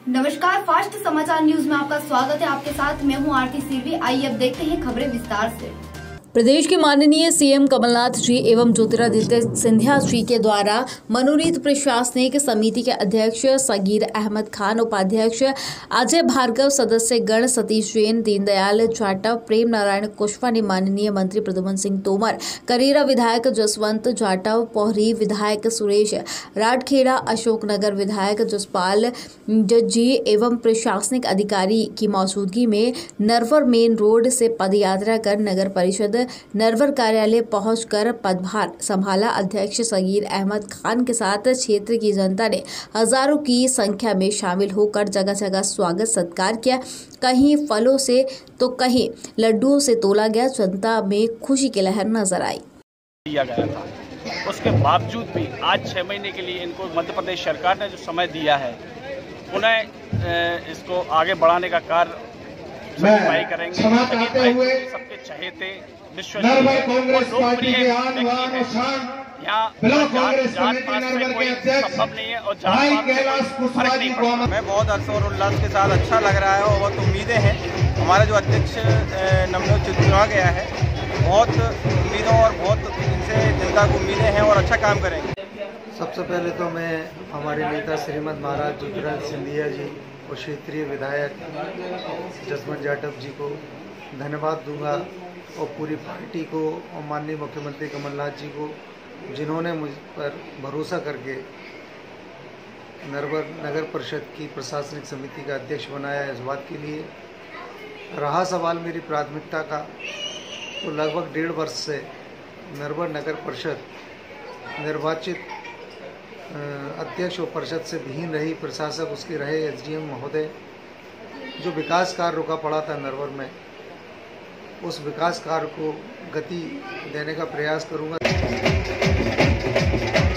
नमस्कार, फास्ट समाचार न्यूज में आपका स्वागत है। आपके साथ मैं हूं आरती सिरवी। आइए अब देखते हैं खबरें विस्तार से। प्रदेश के माननीय सीएम कमलनाथ जी एवं ज्योतिरादित्य सिंधिया जी के द्वारा मनोनीत प्रशासनिक समिति के अध्यक्ष सगीर अहमद खान, उपाध्यक्ष अजय भार्गव, सदस्य गण सतीश जैन, दीनदयाल जाटव, प्रेम नारायण कुशवाहा ने माननीय मंत्री प्रद्युम्न सिंह तोमर, करेरा विधायक जसवंत जाटव, पोहरी विधायक सुरेश राठखेड़ा, अशोकनगर विधायक जसपाल जी एवं प्रशासनिक अधिकारी की मौजूदगी में नरवर मेन रोड से पदयात्रा कर नगर परिषद नरवर कार्यालय पहुंचकर पदभार संभाला। अध्यक्ष सगीर अहमद खान के साथ क्षेत्र की जनता ने हजारों की संख्या में शामिल होकर जगह जगह स्वागत सत्कार किया। कहीं फलों से तो कहीं लड्डुओं से तोला गया। जनता में खुशी की लहर नजर आई। दिया गया था, उसके बावजूद भी आज 6 महीने के लिए इनको मध्य प्रदेश सरकार ने जो समय दिया है, उन्हें इसको आगे बढ़ाने का कार्य सभी करेंगे। सबके चहेते विश्वसनीय और लोकप्रिय व्यक्ति है। यहाँ जात पात में कोई संभव नहीं है और जात पात में कोई फर्क नहीं पड़ता। मैं बहुत हर्ष और उल्लास के साथ अच्छा लग रहा है और बहुत उम्मीदें हैं। हमारा जो अध्यक्ष नवनियुक्त चुना गया है, बहुत उम्मीदों और बहुत इनसे जनता को उम्मीदें हैं और अच्छा काम करेंगे। सबसे पहले तो मैं हमारे नेता श्रीमद महाराज ज्योतिरादित्य सिंधिया जी और क्षेत्रीय विधायक जसवंत जाटव जी को धन्यवाद दूंगा और पूरी पार्टी को और माननीय मुख्यमंत्री कमलनाथ जी को, जिन्होंने मुझ पर भरोसा करके नरवर नगर परिषद की प्रशासनिक समिति का अध्यक्ष बनाया। इस बात के लिए रहा सवाल मेरी प्राथमिकता का, तो लगभग 1.5 वर्ष से नरवर नगर परिषद निर्वाचित अध्यक्ष और परिषद से विहीन रही। प्रशासक उसके रहे एसडीएम महोदय। जो विकास कार्य रुका पड़ा था नरवर में, उस विकास कार्य को गति देने का प्रयास करूंगा।